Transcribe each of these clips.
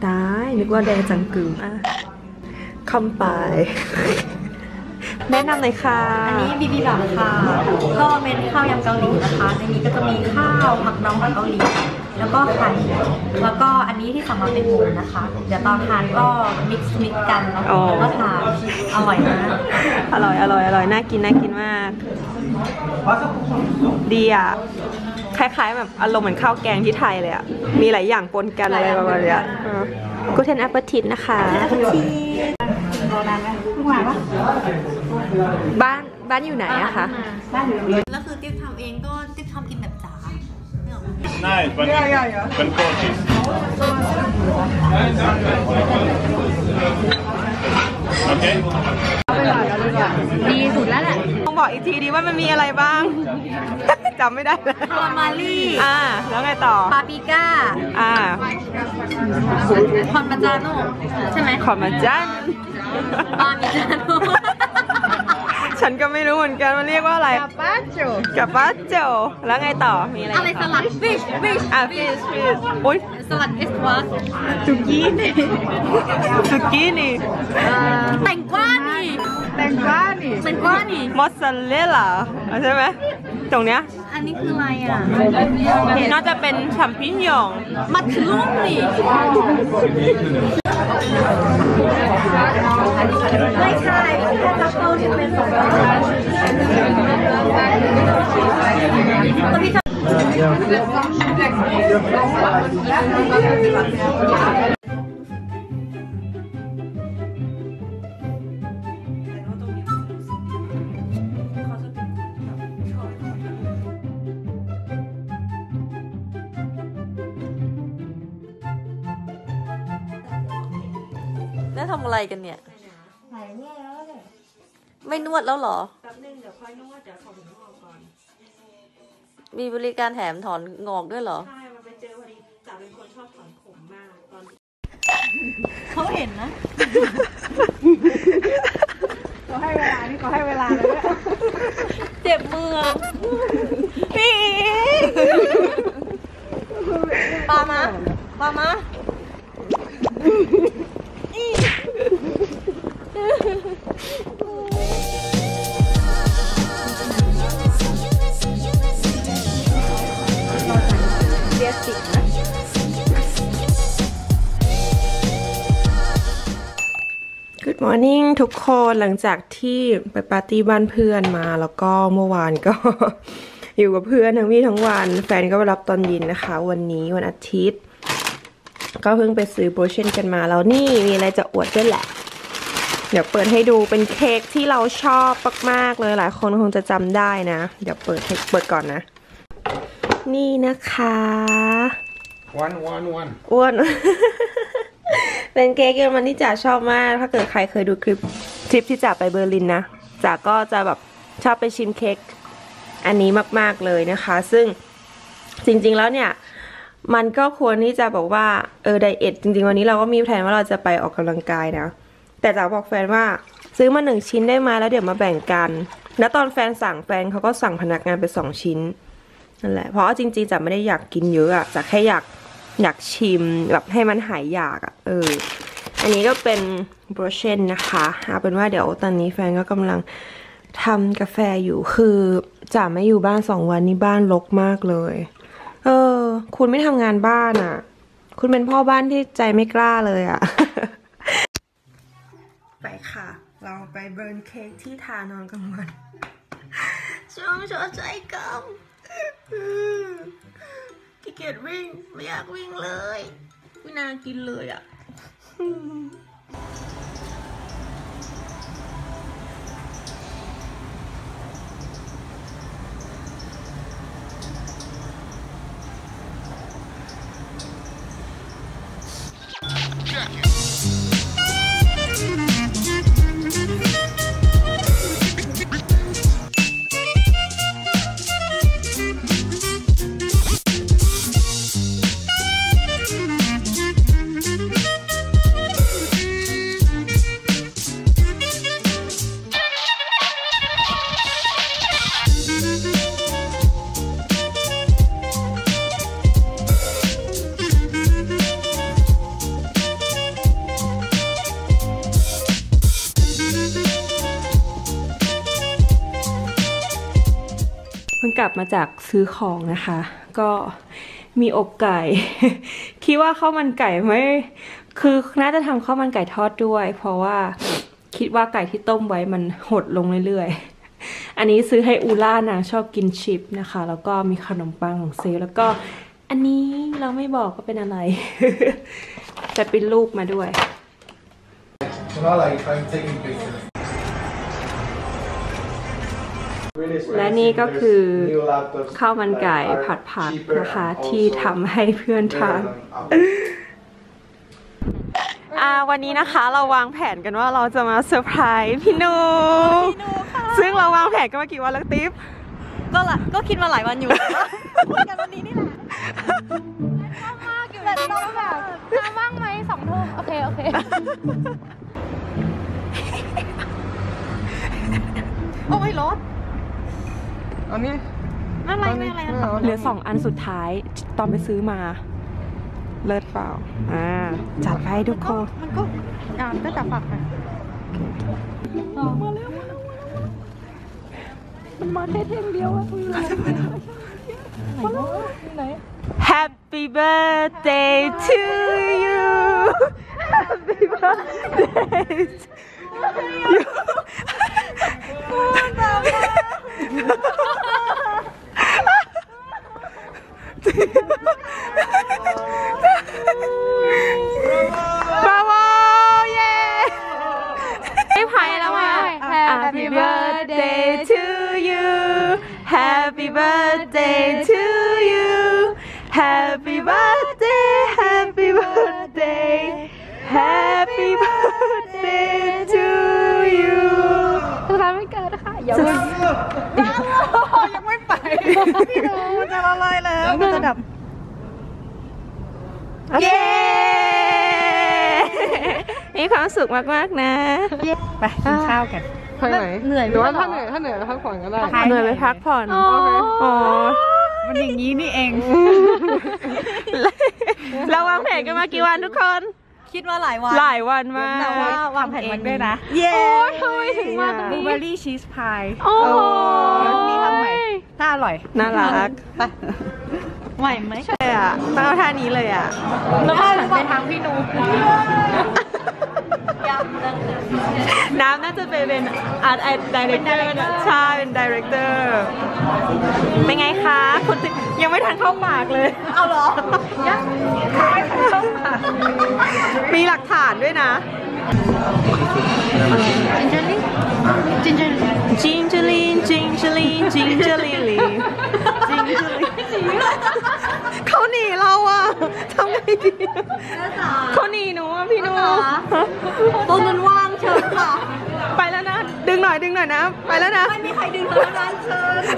ได้นึกว่าแดงจังกึมคำไปแนะนำหน่อยค่ะอันนี้บีบีบับค่ะก็เป็นข้าวยำเกาหลีนะคะในนี้ก็จะมีข้าวผักดองแบบเกาหลีแล้วก็ไข่แล้วก็อันนี้ที่สั่งมาเป็นหมูนะคะเดี๋ยวตอนทานก็มิกซ์กันแล้วก็ทานอร่อยมากอร่อยน่ากินมากดีอ่ะคล้ายๆแบบอารมณ์เหมือนข้าวแกงที่ไทยเลยอ่ะมีหลายอย่างปนกันอะไรประมาณนี้กูเทนแอปเปิลทิตนะคะรอนานไหมทุกวันปะบ้านอยู่ไหนอะคะบ้านอยู่โรงเรียนแล้วคือติ๊บทำเองก็ติ๊บทำกินแบบจ๋าง่ายเป็นโปรตีนโอเคดีสุดแล้วแหละต้องบอกอีกทีดีว่ามันมีอะไรบ้างจำไม่ได้เลยคาราเมลลี่แล้วไงต่อปาปริก้าคอนมาจาโน่ใช่ไหมคอนมาจานปามิจาโน่ฉันก็ไม่รู้เหมือนกันมันเรียกว่าอะไรกาปาโจแล้วไงต่อมีอะไรสลัดฟิชโอ๊ยสลัดเอสวาสซุกี้นี่แตงกวานี่มอสซาเรลล่าใช่ไหมตรงเนี้ยอันนี้คืออะไรอ่ะน่าจะเป็นแชมปิญญองมัทฉลุมนี่ไม่ใช่แค่ทัฟเฟิลที่เป็นสองแล้วทำอะไรกันเนี่ยไม่นวดแล้วเหรอแป๊บนึงเดี๋ยวค่อยนวดเดี๋ยวถอนงอกก่อนมีบริการแถมถอนงอกด้วยเหรอใช่มาไปเจอพอดีจ๋าเป็นคนชอบถอนผมมากตอนเขาเห็นนะเขาให้เวลานี่เขาให้เวลาเลยเจ็บมือพี่ปามา Good morning ทุกคนหลังจากที่ไปปาร์ตี้บ้านเพื่อนมาแล้วก็เมื่อวานก็ อยู่กับเพื่อนทั้งวี่ทั้งวันแฟนก็ไปรับตอนเย็นนะคะวันนี้วันอาทิตย์ก็เพิ่งไปซื้อโบรเชนกันมาแล้วนี่มีอะไรจะอวดด้วยแหละเดี๋ยวเปิดให้ดูเป็นเค้กที่เราชอบมากๆเลยหลายคนคงจะจำได้นะเดี๋ยวเปิดก่อนนะนี่นะคะอ้วนเป็นเค้กเยอรมันที่จ๋าชอบมากถ้าเกิดใครเคยดูคลิปที่จ๋าไปเบอร์ลินนะจ๋าก็จะแบบชอบไปชิมเค้กอันนี้มากๆเลยนะคะซึ่งจริงๆแล้วเนี่ยมันก็ควรที่จะบอกว่าไดเอทจริงๆวันนี้เราก็มีแผนว่าเราจะไปออกกำลังกายนะแต่จ๋าบอกแฟนว่าซื้อมา1ชิ้นได้ไหมแล้วเดี๋ยวมาแบ่งกันแล้วตอนแฟนเขาก็สั่งพนักงานไป2ชิ้นนั่นแหละเพราะจริงๆจ๋าไม่ได้อยากกินเยอะอะจ๋าแค่อยากชิมแบบให้มันหายอยากอะอันนี้ก็เป็นโบรเชนนะคะเอาเป็นว่าเดี๋ยวตอนนี้แฟนก็กำลังทำกาแฟอยู่คือจ๋าไม่อยู่บ้าน2 วันนี้บ้านรกมากเลยคุณไม่ทำงานบ้านอ่ะคุณเป็นพ่อบ้านที่ใจไม่กล้าเลยอ่ะ ไปค่ะเราไปเบิร์นเค้กที่ทานอนกลางวันช่วงชดใจกรรมขี้เกียจวิ่งไม่อยากวิ่งเลยไม่น่ากินเลยอ่ะกลับมาจากซื้อของนะคะ ก็มีอกไก่ คิดว่าข้าวมันไก่ไม่คือน่าจะทำข้าวมันไก่ทอดด้วย เพราะว่าคิดว่าไก่ที่ต้มไว้มันหดลงเรื่อยๆอันนี้ซื้อให้อูล่านางชอบกินชิปนะคะ แล้วก็มีขนมปังของเซลแล้วก็อันนี้เราไม่บอกก็เป็นอะไร แต่เป็นรูปมาด้วย และนี่ก็คือข้าวมันไก่ผัดผักนะคะที่ทำให้เพื่อนทานวันนี้นะคะเราวางแผนกันว่าเราจะมาเซอร์ไพรส์พี่นูซึ่งเราวางแผนกันมากี่วันแล้วติ๊บก็คิดมาหลายวันอยู่คุยกันวันนี้นี่แหละมากอยู่แต่ต้องแบบว่างไหม2 ทุ่มโอเคโอ้ยรถอันนี้ไม่อะไรเหลือ2 อันสุดท้ายตอนไปซื้อมาเลิศเปล่าจัดไปทุกคนมันก็จับปากไปมันมาแค่เท่งเดียวอะไหน Happy birthday to you Happy birthday to you บราโวเย้ไม่พายแล้วอ่ะ Happy birthday to you Happy birthday to you Happy birthday Happy birthday Happy birthday to you สุดท้ายไม่เกิดนะคะยังไม่ไปพี่ดูจะละลายแล้วมันจะดับเย้มีความสุขมากๆนะไปกินข้าวกันไปไหนเหนื่อยหรือว่าถ้าเหนื่อยไปพักผ่อนก็ได้เหนื่อยไปพักผ่อนมันอย่างนี้นี่เองเราวางแผนกันมากี่วันทุกคนคิดว่าหลายวันมากแต่ว่าวางแผนมันด้วยนะเย้ทำไมถึงมาบลูเบอร์รี่ชีสพายโอ้นี่ทำใหม่ถ้าอร่อยน่ารักไหวไหมใช่อ่ะต้องเอาท่านี้เลยอ่ะแล้วก็ไปทางพี่นูน้ำน่าจะเป็นอาร์ตดีเรคเตอร์ใช่เป็นดีเรคเตอร์เป็นไงคะคุณยังไม่ทันเข้าปากเลยเอาเหรอยังไม่ทันเข้าปากมีหลักฐานด้วยนะจิงเจอรีเขาหนีเราอะทำไงดีเขาหนีหนูอะพี่หนูตัวมันว่างเชิญค่ะไปแล้วนะดึงหน่อยนะไปแล้วนะไม่มีใครดึงแล้วนะเชิญ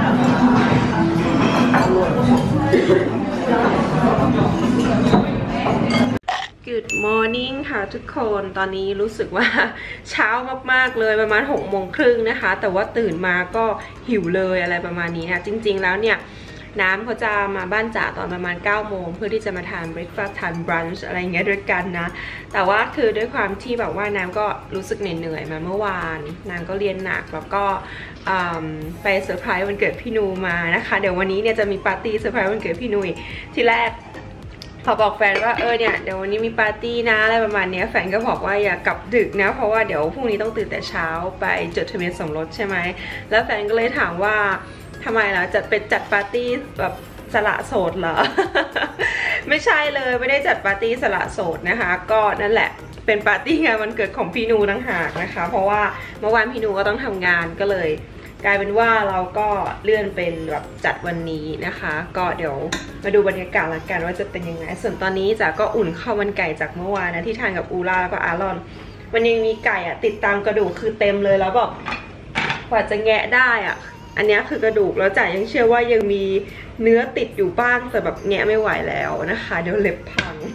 Good morning ค่ะทุกคนตอนนี้รู้สึกว่าเช้ามากๆเลยประมาณ6:30นะคะแต่ว่าตื่นมาก็หิวเลยอะไรประมาณนี้นะจริงๆแล้วเนี่ยน้ำเขาจะมาบ้านจ๋าตอนประมาณ9 โมงเพื่อที่จะมาทาน breakfast ทาน brunch อะไรเงี้ยด้วยกันนะแต่ว่าคือด้วยความที่แบบว่าน้ำก็รู้สึกเหนื่อยมาเมื่อวานนางก็เรียนหนักแล้วก็ไปเซอร์ไพรส์วันเกิดพี่นูมานะคะเดี๋ยววันนี้เนี่ยจะมีปาร์ตี้เซอร์ไพรส์วันเกิดพี่นูที่แรกพอบอกแฟนว่าเนี่ยเดี๋ยววันนี้มีปาร์ตี้นะอะไรประมาณนี้แฟนก็บอกว่าอย่ากลับดึกนะเพราะว่าเดี๋ยวพรุ่งนี้ต้องตื่นแต่เช้าไปจดทะเบียนสมรสใช่ไหมแล้วแฟนก็เลยถามว่าทำไมล่ะจัดปาร์ตี้แบบสละโสดเหรอ ไม่ใช่เลยไม่ได้จัดปาร์ตี้สละโสดนะคะก็นั่นแหละเป็นปาร์ตี้งานวันเกิดของพี่นูต่างหากนะคะเพราะว่าเมื่อวานพี่นูก็ต้องทำงานก็เลยกลายเป็นว่าเราก็เลื่อนเป็นแบบจัดวันนี้นะคะก็เดี๋ยวมาดูบรรยากาศละกันว่าจะเป็นยังไงส่วนตอนนี้จ๋าก็อุ่นข้าวมันไก่จากเมื่อวานนะที่ทานกับอูล่าแล้วก็อารอนมันยังมีไก่อะติดตามกระดูกคือเต็มเลยแล้วแบบกว่าจะแงะได้อะอันนี้คือกระดูกแล้วจ๋ายังเชื่อว่ายังมีเนื้อติดอยู่บ้างแต่แบบแงะไม่ไหวแล้วนะคะเดี๋ยวเล็บพัง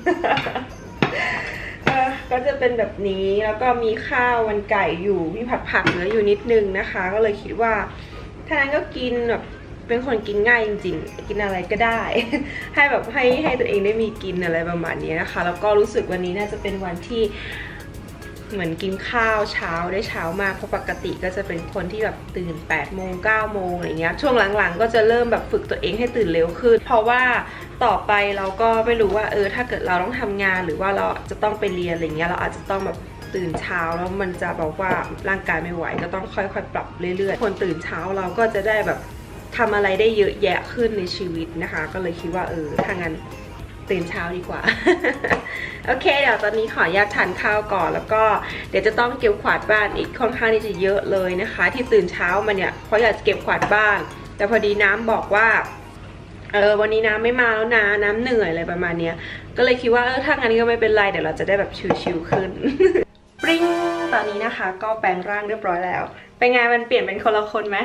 ก็จะเป็นแบบนี้แล้วก็มีข้าวมันไก่อยู่มีผักเหลืออยู่นิดนึงนะคะก็เลยคิดว่าถ้านั้นก็กินแบบเป็นคนกินง่ายจริงๆกินอะไรก็ได้ ให้แบบให้ตัวเองได้มีกินอะไรประมาณนี้นะคะแล้วก็รู้สึกวันนี้น่าจะเป็นวันที่เหมือนกินข้าวเช้าได้เช้ามากเพราะปกติก็จะเป็นคนที่แบบตื่น8 โมง 9 โมงอะไรเงี้ยช่วงหลังๆก็จะเริ่มแบบฝึกตัวเองให้ตื่นเร็วขึ้นเพราะว่าต่อไปเราก็ไม่รู้ว่าถ้าเกิดเราต้องทำงานหรือว่าเราจะต้องไปเรียนอะไรเงี้ยเราอาจจะต้องแบบตื่นเช้าแล้วมันจะบอกว่าร่างกายไม่ไหวก็ต้องค่อยๆปรับเรื่อยๆคนตื่นเช้าเราก็จะได้แบบทำอะไรได้เยอะแยะขึ้นในชีวิตนะคะก็เลยคิดว่าถ้างั้นตื่นเช้าดีกว่า โอเคเดี๋ยวตอนนี้ขออนุญาตทานข้าวก่อนแล้วก็เดี๋ยวจะต้องเก็บกวาดบ้านอีกค่อนข้างที่จะเยอะเลยนะคะที่ตื่นเช้ามาเนี่ยเพราะอยากจะเก็บกวาดบ้านแต่พอดีน้ำบอกว่าวันนี้น้ำไม่มาแล้วนะน้ำเหนื่อยอะไรประมาณเนี้ยก็เลยคิดว่าถ้างั้นก็ไม่เป็นไรเดี๋ยวเราจะได้แบบชิลๆขึ้น ปริ้งตอนนี้นะคะก็แปลงร่างเรียบร้อยแล้วเป็นไงมันเปลี่ยนเป็นคนละคนไหม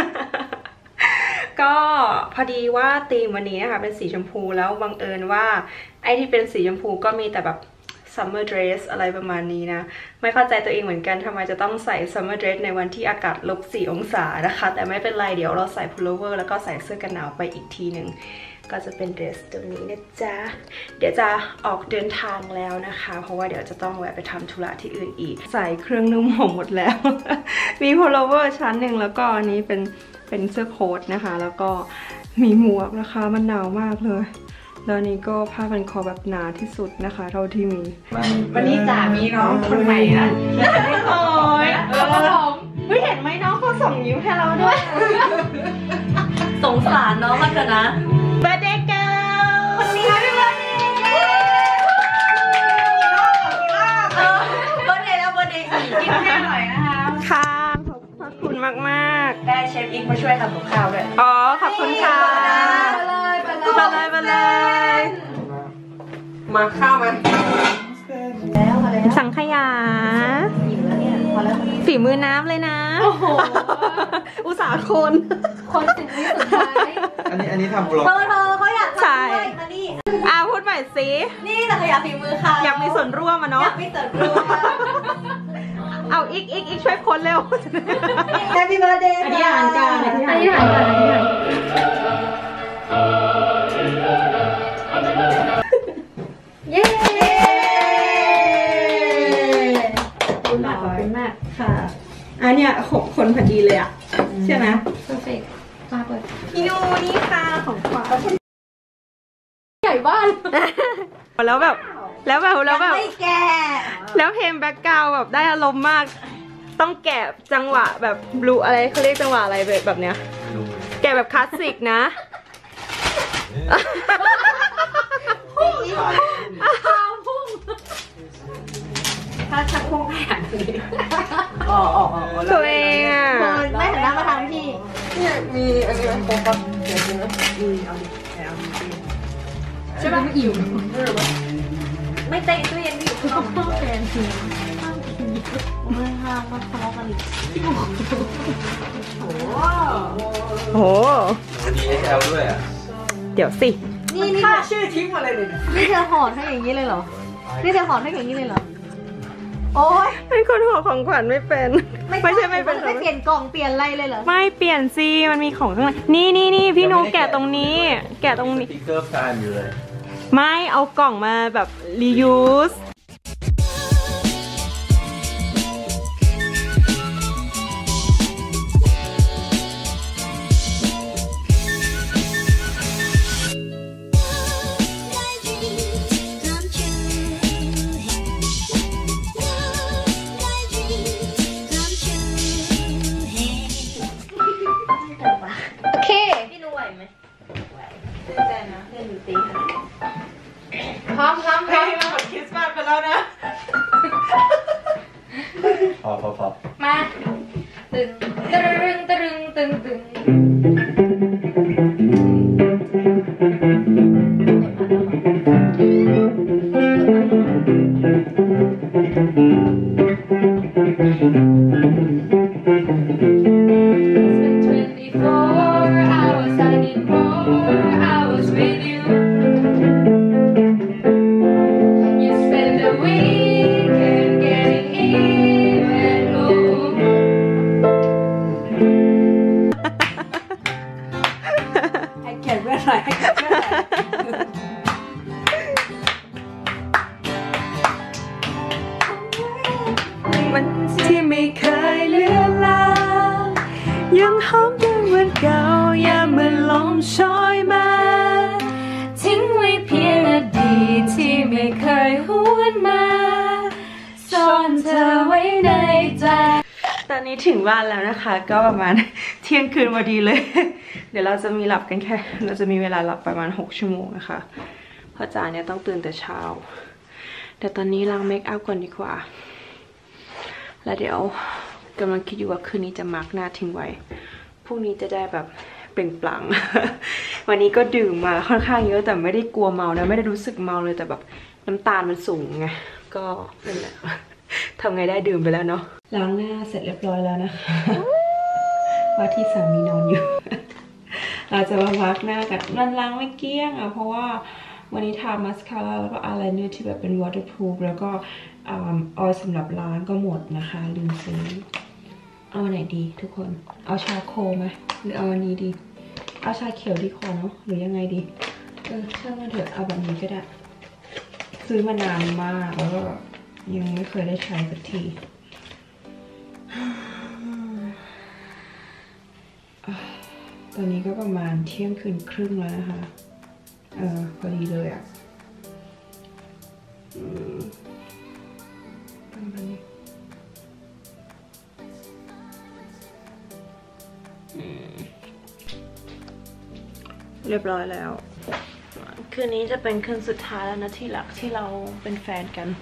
ก็พอดีว่าธีมวันนี้นะคะเป็นสีชมพูแล้วบังเอิญว่าไอ้ที่เป็นสีชมพูก็มีแต่แบบ summer dress อะไรประมาณนี้นะไม่เข้าใจตัวเองเหมือนกันทำไมจะต้องใส่ summer dress ในวันที่อากาศ-4 องศานะคะแต่ไม่เป็นไรเดี๋ยวเราใส่ pullover แล้วก็ใส่เสื้อกันหนาวไปอีกทีหนึ่งก็จะเป็น dress ตัวนี้นะจ๊ะเดี๋ยวจะออกเดินทางแล้วนะคะเพราะว่าเดี๋ยวจะต้องแวะไปทำธุระที่อื่นอีกใส่เครื่องนุ่มห่มหมดแล้ว มี pullover ชั้นหนึ่งแล้วก็อันนี้เป็นเสื้อโค้ทนะคะแล้วก็มีหมวกนะคะมันหนาวมากเลยแล้วนี้ก็ผ้าพันคอแบบหนาที่สุดนะคะเท่าที่มีวันนี้จ๋ามีน้องคนใหม่นะโอ้ยไม่เห็นไหมน้องเขาส่งยิ้มให้เราด้วยสงสารน้องมันเถอะนะ Birthday girl คนนี้ให้พี่เบิร์ดเดย์เบิร์ดเดย์แล้วเบิร์ดเดย์อีกกินให้หน่อยนะคะค่ะขอบคุณมากได้เชฟอิงมาช่วยทำกับข้าวด้วยอ๋อขอบคุณค่ะมาเลยมาข้าวมันแล้วสังขยาอยู่แล้วเนี่ยพอแล้วฝีมือน้ำเลยนะโอ้โหอุตส่าห์คนสิ่งที่สุดท้ายอันนี้ทำบล็อกเขาอยากทำด้วยมานี่พูดใหม่สินี่สังขยาฝีมือค่ะอยากมีส่วนร่วมอ่ะเนาะอยากมีส่วนร่วมเอาอีกช่วยคนเร็ว Happy birthday อันนี้อาหารการอันนี้อาหารเย้ขอบคุณมากค่ะอันเนี้ย6 คนพอดีเลยอ่ะใช่ไหม perfect มาเปิดพี่นูนี่ค่ะของขวัญใหญ่บ้านแล้วแบบไม่แก่แล้วเพลงแบ็คกราวด์แบบได้อารมณ์มากต้องแกะจังหวะแบบบลูอะไรเขาเรียกจังหวะอะไรแบบเนี้ยแกะแบบคลาสสิกนะถ้าชักโครงแข็งตัวเองอ่ะไม่เห็นหน้ามาทำพี่เนี่ยมีอันนี้มันโป๊ะเดี๋ยวกินไหมเอาดิใช่ไหมไม่อิ่มไม่เตะตู้เย็นไม่อยู่ข้างแฟนทีไม่ห้ามมันทะเลาะกันอีกโอ้ดีเอลด้วยอ่ะเดี๋ยวสินี่ค่าชื่อทิ้งมาเลยนี่เธอหอดให้อย่างนี้เลยเหรอนี่เธอหอดให้อย่างนี้เลยเหรอโอ้ยเป็นคนห่อของขวัญไม่เป็นไม่ใช่ไม่เป็นไม่เปลี่ยนกล่องเปลี่ยนอะไรเลยเหรอไม่เปลี่ยนสิมันมีของข้างในนี่พี่นุ๊กแกะตรงนี้แกะตรงนี้สติ๊กเกอร์ฟานอยู่เลยไม่เอากล่องมาแบบ reuse พร้อมให้หมดคริสต์มาสไปแล้วนะพอมาตึงตึงเยังหอมยังเหมือนเก่ายามเมื่อลมโชยมาทิ้งไว้เพียงอดีตที่ไม่เคยหวนมาซ่อนเธอไว้ในใจตอนนี้ถึงบ้านแล้วนะคะก็ประมาณเที่ยงคืนพอดีเลย เดี๋ยวเราจะมีหลับกันแค่เราจะมีเวลาหลับประมาณ6 ชั่วโมงนะคะเพราะจ๋าเนี่ยต้องตื่นแต่เช้าแต่ตอนนี้ล้างเมคอัพก่อนดีกว่าแล้วเดี๋ยวกำลังคิดอยู่ว่าคืนนี้จะมาร์กหน้าทิ้งไว้พรุ่งนี้จะได้แบบเปล่งปลั่ง วันนี้ก็ดื่มมาค่อนข้างเยอะแต่ไม่ได้กลัวเมานะไม่ได้รู้สึกเมาเลยแต่แบบน้ำตาลมันสูงไงก็นั่นแหละ ทำไงได้ดื่มไปแล้วเนาะล้างหน้าเสร็จเรียบร้อยแล้วนะคะ ว่าที่สามีนอนอยู่ เราจะมามาร์กหน้ากันมันล้างไม่เกลี้ยงอ่ะเพราะว่าวันนี้ทามาสคาร่าแล้วก็อายไลเนอร์ที่แบบเป็น waterproof แล้วก็ออยล์สำหรับล้างก็หมดนะคะลืมซื้อเอาไหนดีทุกคนเอาชาโคไหมหรือเอาอันนี้ดีเอาชาเขียวดีกว่าเนาะหรือยังไงดีช่างมันเถอะเอาแบบนี้ก็ได้ซื้อมานานมากแล้วก็ยังไม่เคยได้ใช้สักทีตอนนี้ก็ประมาณเที่ยงคืนครึ่งแล้วนะคะพอดีเลยอ่ะประมาณนี้เรียบร้อยแล้วคืนนี้จะเป็นคืนสุดท้ายแล้วนะที่รักที่เราเป็นแฟนกัน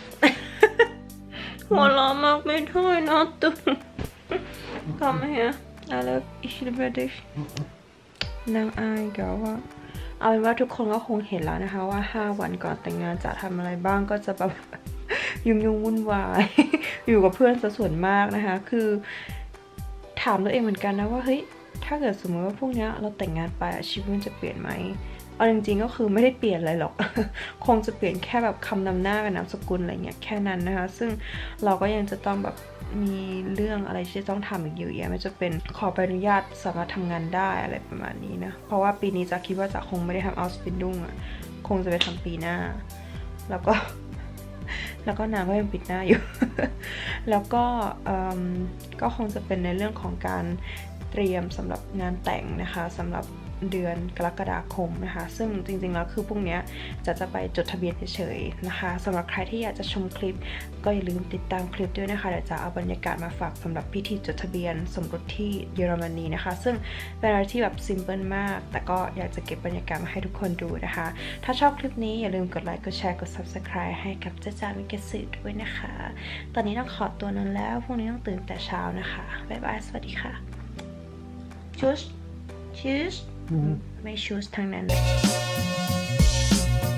หัวเราะมากไม่ได้นะตุ๊กทำไมฮะอะไรอีกทีเดียวนางอายเก๋ว่าเอาเป็นว่าทุกคนก็คงเห็นแล้วนะคะว่า5 วันก่อนแต่งงานจะทำอะไรบ้างก็จะแบบ ยุ่งวุ่นวาย อยู่กับเพื่อนซะส่วนมากนะคะคือถามตัวเองเหมือนกันนะว่าเฮ้ยถ้าเกิดสมมติว่าพวกนี้เราแต่งงานไปชีวิตมันจะเปลี่ยนไหมเอาจริงๆก็คือไม่ได้เปลี่ยนอะไรหรอก คงจะเปลี่ยนแค่แบบคำนำหน้ากับนามสกุลอะไรเงี้ยแค่นั้นนะคะซึ่งเราก็ยังจะต้องแบบมีเรื่องอะไรที่ต้องทำอีกเยอะแยะไม่จะเป็นขอใบอนุญาตสามารถทำงานได้อะไรประมาณนี้นะเพราะว่าปีนี้จะคิดว่าจะคงไม่ได้ทำเอาสปินดุ้งอ่ะคงจะไปทำปีหน้าแล้วก็นางก็ยังปิดหน้าอยู่ แล้วก็คงจะเป็นในเรื่องของการเตรียมสำหรับงานแต่งนะคะสำหรับเดือนกรกฎาคมนะคะซึ่งจริงๆแล้วคือพวกนี้จะไปจดทะเบียนเฉยๆนะคะสำหรับใครที่อยากจะชมคลิปก็อย่าลืมติดตามคลิปด้วยนะคะเดี๋ยวจะเอาบรรยากาศมาฝากสำหรับพิธีจดทะเบียนสมรสที่เยอรมนีนะคะซึ่งเป็นอะไรที่แบบซิมเพิลมากแต่ก็อยากจะเก็บบรรยากาศมาให้ทุกคนดูนะคะถ้าชอบคลิปนี้อย่าลืมกดไลค์กดแชร์กด subscribe ให้กับจ๊ะจ๋ามิเกสึด้วยนะคะตอนนี้ต้องขอตัวนอนแล้วพรุ่งนี้ต้องตื่นแต่เช้านะคะบ๊ายบายสวัสดีค่ะชูสไม่ชูสทางนั้น